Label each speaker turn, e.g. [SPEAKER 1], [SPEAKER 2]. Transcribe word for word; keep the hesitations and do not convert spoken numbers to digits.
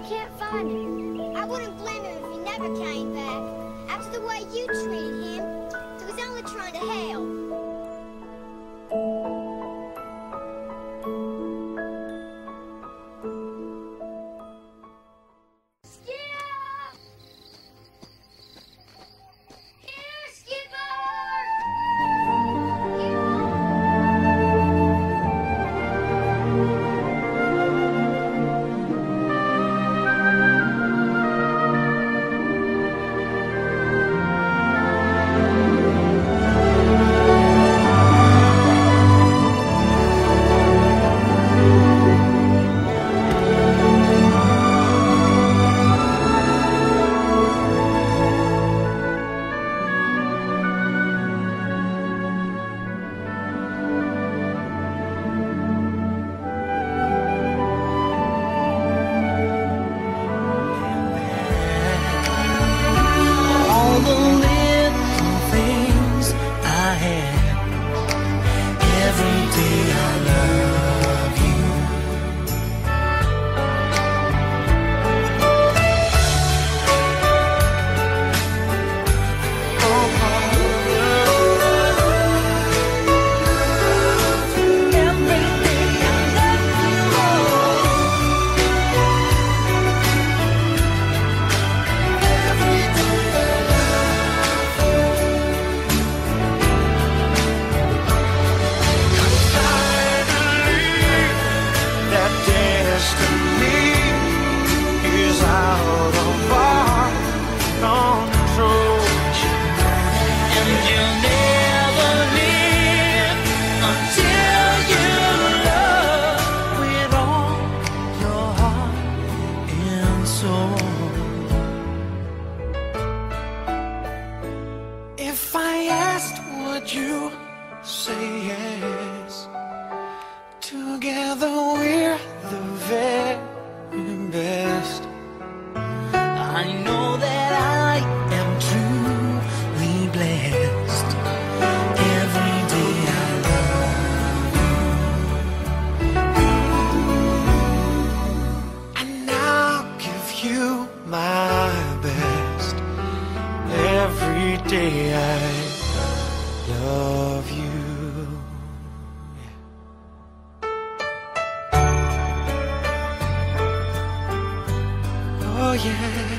[SPEAKER 1] can't find him. I wouldn't blame him if he never came back. After the way you treated him, he was only trying to help.
[SPEAKER 2] If I asked, would you say yes? Together we're the very best. I know that I am truly blessed. Every day I love you, and I'll give you my best. Every day I love you. Oh yeah.